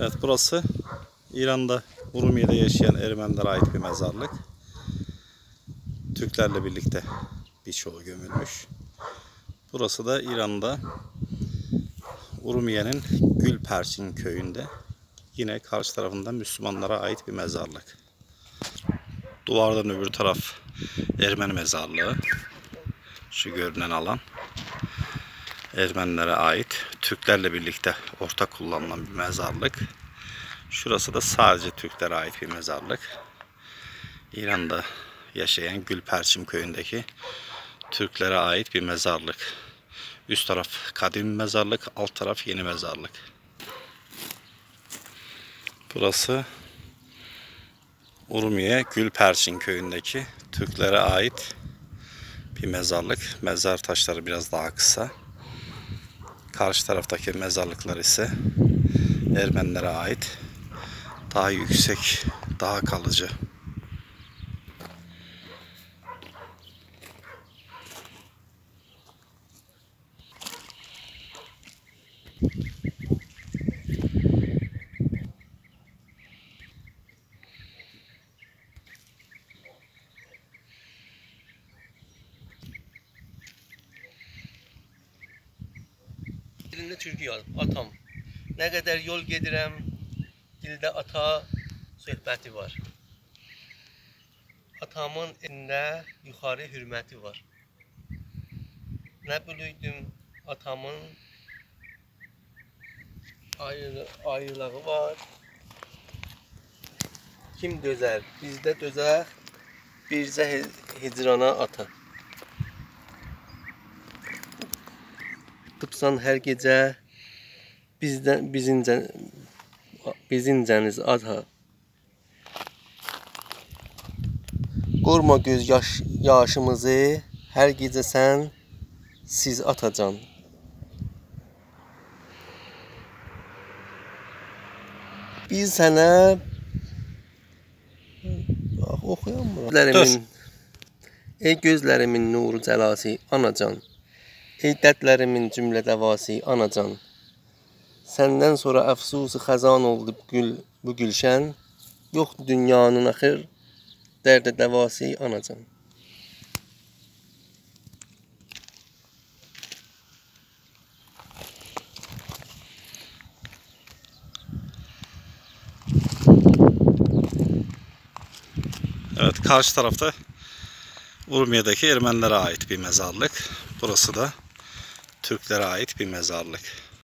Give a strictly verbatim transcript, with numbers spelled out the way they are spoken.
Evet, burası İran'da Urumiye'de yaşayan Ermenilere ait bir mezarlık. Türklerle birlikte birçoğu gömülmüş. Burası da İran'da Urumiye'nin Gülperçin köyünde. Yine karşı tarafında Müslümanlara ait bir mezarlık. Duvardan öbür taraf Ermeni mezarlığı. Şu görünen alan Ermenilere ait, Türklerle birlikte ortak kullanılan bir mezarlık. Şurası da sadece Türklere ait bir mezarlık. İran'da yaşayan Gülperçin köyündeki Türklere ait bir mezarlık. Üst taraf kadim mezarlık, alt taraf yeni mezarlık. Burası Urumiye Gülperçin köyündeki Türklere ait bir mezarlık. Mezar taşları biraz daha kısa. Karşı taraftaki mezarlıklar ise Ermenilere ait. Daha yüksek, daha kalıcı. Dilinde türkü yazıb, atam. Nə qədər yol gedirəm, dildə ata söhbəti var. Atamın elində yuxarı hürməti var. Nə bilirdim, atamın ayrı, ayrılığı var. Kim dözər, bizdə dözər, bircə hicrana ata. Tıpsan hər gecə bizdən bizincə bizincəniz ata. Qorma göz yaş yaşımızı, hər gecə sən siz atacan. Biz sənə oxuyamıram. Gözlərimin, ey gözlərimin nuru cəlası anacan. Ey dərdlərimin cümlə dəvası anacan. Səndən sonra əfsusu xəzan oldu gül, bu gülşən. Yoxdur dünyanın axır dərdə dəvası anacan. Evet, karşı tarafta Urumiye'deki Ermenilere ait bir mezarlık. Burası da Türklere ait bir mezarlık.